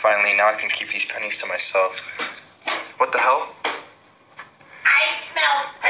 Finally, now I can keep these pennies to myself. What the hell? I smell